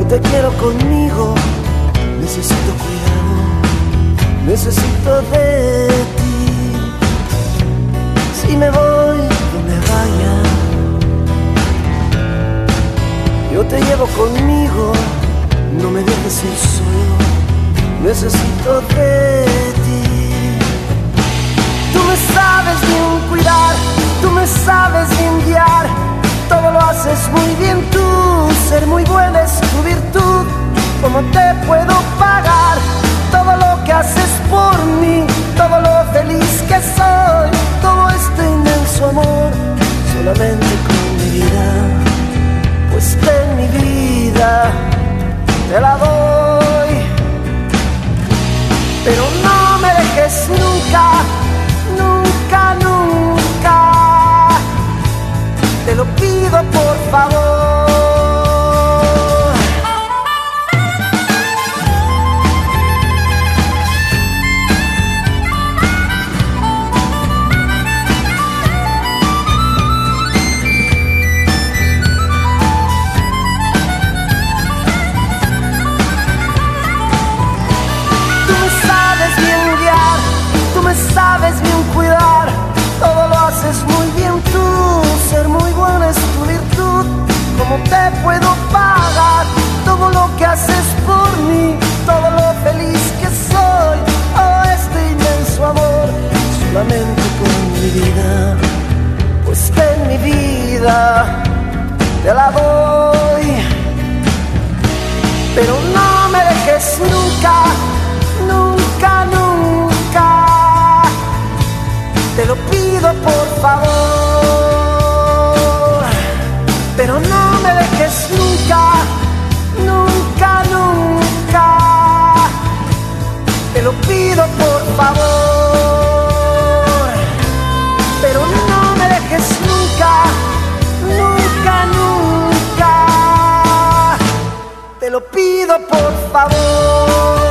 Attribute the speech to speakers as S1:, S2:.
S1: te quiero conmigo, necesito cuidado, necesito de ti. Si me voy donde vaya, yo te llevo conmigo, no me dejes ir solo, necesito de ti. Tú me sabes bien cuidar, tú me sabes bien guiar, todo lo haces muy bien tú, ser muy buena es tu virtud. ¿Cómo te puedo pagar todo lo que haces por mí, todo lo feliz que soy, todo este inmenso amor, solamente con mi vida? Pues ten mi vida, te la doy, pero no me dejes nunca, nunca, nunca, te lo pido por favor. Sabes bien cuidar, todo lo haces muy bien tú, ser muy buena es tu virtud. ¿Cómo te puedo pagar todo lo que haces por mí, todo lo feliz que soy, oh este inmenso amor, solamente con mi vida? Pues ten mi vida, te la doy, pero no me dejes nunca, nunca, nunca, te lo pido por favor, pero no me dejes nunca, nunca, nunca, te lo pido por favor, pero no me dejes nunca, nunca, nunca, te lo pido por favor.